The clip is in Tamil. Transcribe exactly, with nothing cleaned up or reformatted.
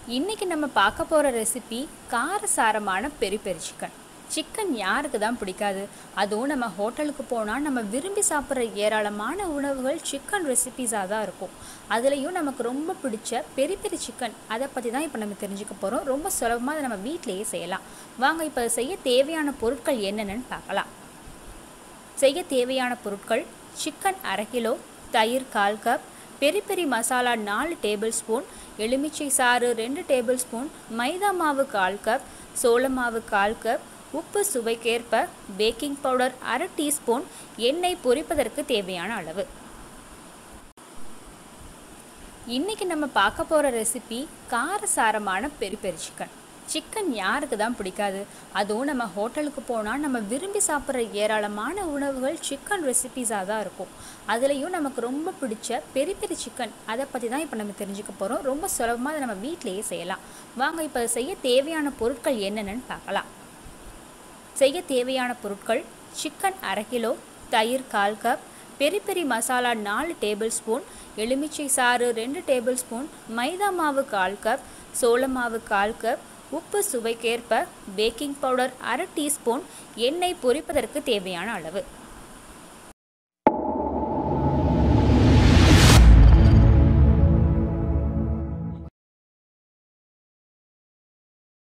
இன்றைக்கி நம்ம பார்க்க போகிற ரெசிபி காரசாரமான பெரி பெரி சிக்கன். சிக்கன் யாருக்கு தான் பிடிக்காது? அதுவும் நம்ம ஹோட்டலுக்கு போனால் நம்ம விரும்பி சாப்பிட்ற ஏராளமான உணவுகள் சிக்கன் ரெசிபீஸாக தான் இருக்கும். அதுலேயும் நமக்கு ரொம்ப பிடிச்ச பெரி பெரி சிக்கன், அதை பற்றி தான் இப்போ நம்ம தெரிஞ்சுக்க போகிறோம். ரொம்ப சுலபமாக அதை நம்ம வீட்டிலையே செய்யலாம். வாங்க இப்போ அதை செய்ய தேவையான பொருட்கள் என்னென்னு பார்க்கலாம். செய்ய தேவையான பொருட்கள்: சிக்கன் அரை கிலோ, தயிர் கால் கப், பெரி பெரி மசாலா நாலு டேபிள் ஸ்பூன், எலுமிச்சை சாறு ரெண்டு டேபிள் ஸ்பூன், மைதா மாவு கால் கப், சோள மாவு கால் கப், உப்பு சுவைக்கேற்ப, பேக்கிங் பவுடர் அரை டீஸ்பூன், எண்ணெய் பொரிப்பதற்கு தேவையான அளவு. இன்றைக்கி நம்ம பார்க்க போகிற ரெசிபி காரசாரமான பெரி பெரி சிக்கன். சிக்கன் யாருக்கு தான் பிடிக்காது? அதுவும் நம்ம ஹோட்டலுக்கு போனால் நம்ம விரும்பி சாப்பிட்ற ஏராளமான உணவுகள் சிக்கன் ரெசிபீஸாக தான் இருக்கும். அதுலேயும் நமக்கு ரொம்ப பிடிச்ச பெரி பெரி சிக்கன், அதை பற்றி தான் இப்போ நம்ம தெரிஞ்சுக்க போகிறோம். ரொம்ப சுலபமாக அதை நம்ம வீட்டிலையே செய்யலாம். வாங்க இப்போ அதை செய்ய தேவையான பொருட்கள் என்னென்னு பார்க்கலாம். செய்ய தேவையான பொருட்கள்: சிக்கன் அரை கிலோ, தயிர் கால் கப், பெரி பெரி மசாலா நாலு டேபிள் ஸ்பூன், எலுமிச்சை சாறு ரெண்டு டேபிள் ஸ்பூன், மைதா மாவு கால் கப், சோள மாவு கால் கப், உப்பு சுவைக்கேற்ப, பேக்கிங் பவுடர் அரை டீஸ்பூன், எண்ணெய் பொரிப்பதற்கு தேவையான அளவு.